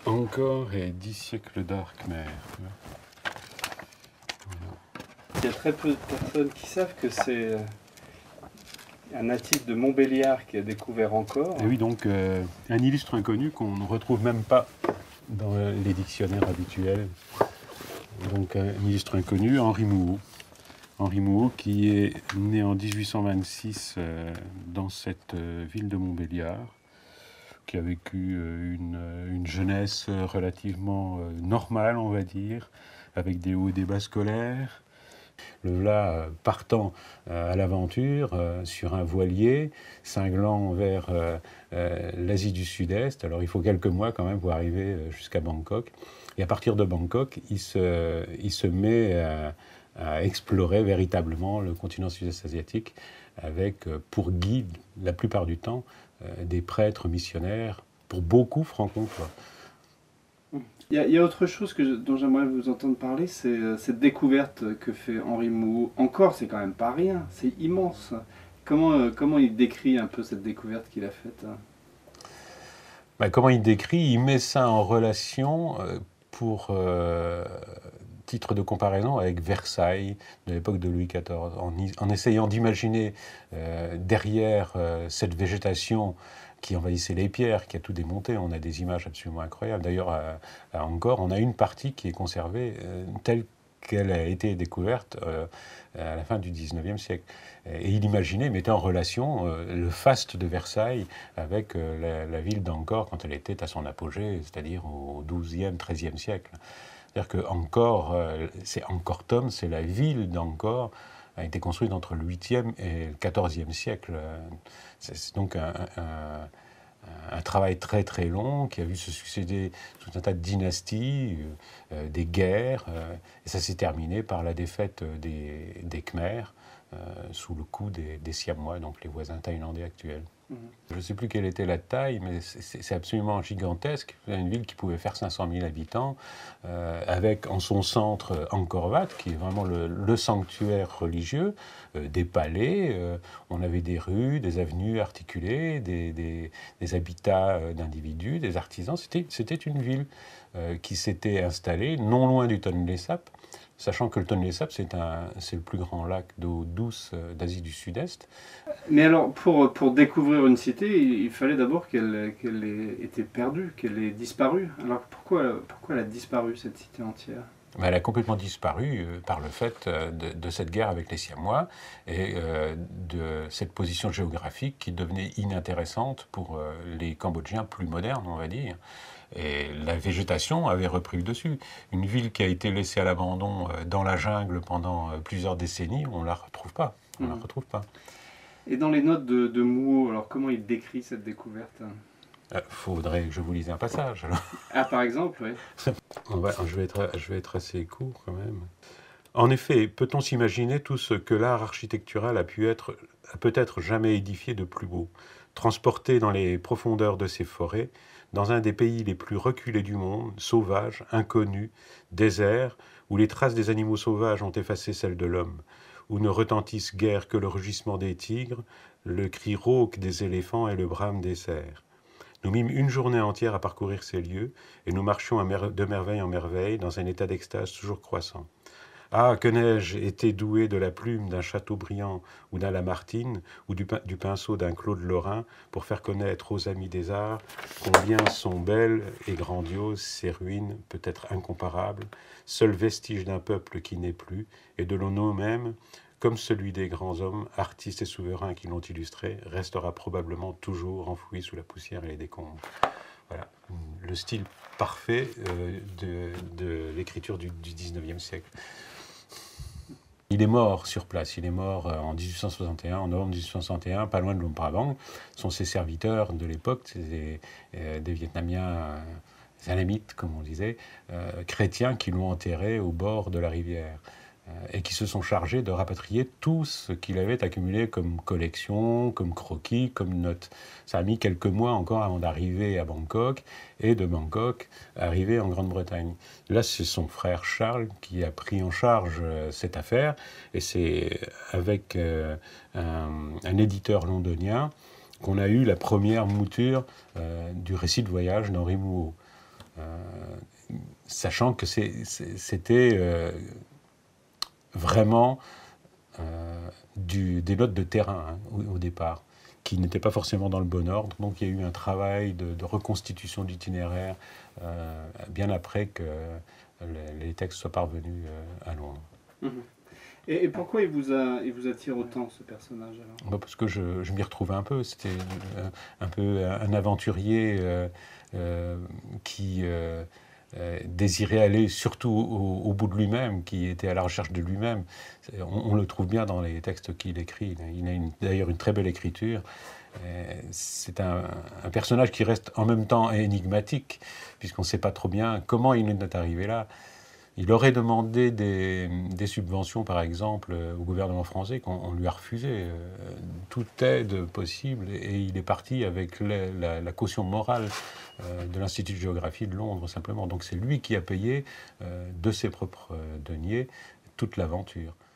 Angkor et 10 siècles d'art khmer. Il y a très peu de personnes qui savent que c'est un natif de Montbéliard qui a découvert Angkor. Et oui, donc un illustre inconnu qu'on ne retrouve même pas dans les dictionnaires habituels. Donc un illustre inconnu, Henri Mouhot. Henri Mouhot qui est né en 1826 dans cette ville de Montbéliard, qui a vécu une jeunesse relativement normale, on va dire, avec des hauts et des bas scolaires. Le voilà partant à l'aventure sur un voilier, cinglant vers l'Asie du Sud-Est. Alors il faut quelques mois quand même pour arriver jusqu'à Bangkok. Et à partir de Bangkok, il se met à explorer véritablement le continent sud-est asiatique avec pour guide, la plupart du temps, des prêtres missionnaires, pour beaucoup francs-comtois. Il y a autre chose dont j'aimerais vous entendre parler, c'est cette découverte que fait Henri Mouhot. Angkor, c'est quand même pas rien, c'est immense. Comment il décrit un peu cette découverte qu'il a faite? Comment il décrit? Il met ça en relation pour titre de comparaison avec Versailles de l'époque de Louis XIV, en essayant d'imaginer derrière cette végétation qui envahissait les pierres, qui a tout démonté. On a des images absolument incroyables. D'ailleurs, à Angkor, on a une partie qui est conservée telle qu'elle a été découverte à la fin du XIXe siècle. Et il imaginait, il mettait en relation le faste de Versailles avec la ville d'Angkor quand elle était à son apogée, c'est-à-dire au XIIe, XIIIe siècle. C'est-à-dire que Angkor, c'est Angkor Thom, c'est la ville d'Angkor, a été construite entre le 8e et le 14e siècle. C'est donc un travail très très long qui a vu se succéder tout un tas de dynasties, des guerres, et ça s'est terminé par la défaite des Khmers sous le coup des Siamois, donc les voisins thaïlandais actuels. Je ne sais plus quelle était la taille, mais c'est absolument gigantesque. C'est une ville qui pouvait faire 500 000 habitants, avec en son centre Angkor Wat, qui est vraiment le sanctuaire religieux, des palais, on avait des rues, des avenues articulées, des habitats d'individus, des artisans. C'était une ville qui s'était installée non loin du Tonlé Sap, sachant que le Tonlé Sap, c'est le plus grand lac d'eau douce d'Asie du Sud-Est. Mais alors, pour découvrir une cité, il fallait d'abord qu'elle ait été perdue, qu'elle ait disparu. Alors pourquoi elle a disparu, cette cité entière? Elle a complètement disparu par le fait de cette guerre avec les Siamois et de cette position géographique qui devenait inintéressante pour les Cambodgiens plus modernes, on va dire. Et la végétation avait repris le dessus. Une ville qui a été laissée à l'abandon dans la jungle pendant plusieurs décennies, on ne la retrouve pas. On la retrouve pas. Et dans les notes de Mouhot, alors comment il décrit cette découverte? Faudrait que je vous lise un passage. Alors. Ah, par exemple, oui. Je vais être assez court quand même. En effet, peut-on s'imaginer tout ce que l'art architectural a peut-être jamais édifié de plus beau, transporté dans les profondeurs de ces forêts, dans un des pays les plus reculés du monde, sauvage, inconnu, désert, où les traces des animaux sauvages ont effacé celles de l'homme, où ne retentissent guère que le rugissement des tigres, le cri rauque des éléphants et le brame des cerfs. Nous mîmes une journée entière à parcourir ces lieux, et nous marchions de merveille en merveille, dans un état d'extase toujours croissant. Ah, que n'ai-je été doué de la plume d'un Chateaubriand ou d'un Lamartine, ou du pinceau d'un Claude Lorrain, pour faire connaître aux amis des arts combien sont belles et grandioses ces ruines, peut-être incomparables, seuls vestiges d'un peuple qui n'est plus, et de l'on même, comme celui des grands hommes, artistes et souverains qui l'ont illustré, restera probablement toujours enfoui sous la poussière et les décombres. Voilà, le style parfait de l'écriture du XIXe siècle. Il est mort sur place, il est mort en 1861, en novembre 1861, pas loin de Luang Prabang. Ce sont ses serviteurs de l'époque, des Vietnamiens, des Alamites, comme on disait, chrétiens qui l'ont enterré au bord de la rivière. Et qui se sont chargés de rapatrier tout ce qu'il avait accumulé comme collection, comme croquis, comme notes. Ça a mis quelques mois encore avant d'arriver à Bangkok, et de Bangkok, arriver en Grande-Bretagne. Là, c'est son frère Charles qui a pris en charge cette affaire, et c'est avec un éditeur londonien qu'on a eu la première mouture du récit de voyage d'Henri Mouhot. sachant que c'était vraiment des notes de terrain hein, au départ, qui n'étaient pas forcément dans le bon ordre. Donc il y a eu un travail de reconstitution d'itinéraire bien après que les textes soient parvenus à Londres. Mhm. Et pourquoi il vous attire autant, ce personnage alors? Bah, parce que je m'y retrouvais un peu. C'était un peu un aventurier qui désirait aller surtout au bout de lui-même, qui était à la recherche de lui-même. On le trouve bien dans les textes qu'il écrit. Il a d'ailleurs une très belle écriture. C'est un personnage qui reste en même temps énigmatique, puisqu'on ne sait pas trop bien comment il en est arrivé là. Il aurait demandé des subventions, par exemple, au gouvernement français, qu'on lui a refusé toute aide possible, et il est parti avec la caution morale de l'Institut de géographie de Londres, simplement. Donc c'est lui qui a payé de ses propres deniers toute l'aventure.